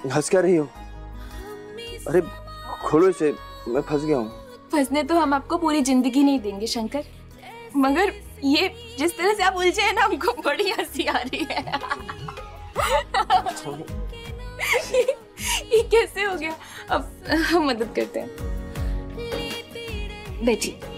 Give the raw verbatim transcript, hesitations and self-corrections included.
हंस क्या रही हो? अरे खोलो इसे, मैं फंस गया हूँ। फंसने तो हम आपको पूरी जिंदगी नहीं देंगे शंकर, मगर ये जिस तरह से आप उलझे हैं ना, हमको बड़ी हंसी आ रही है। ये, ये कैसे हो गया? अब हम मदद करते हैं, बैठिए।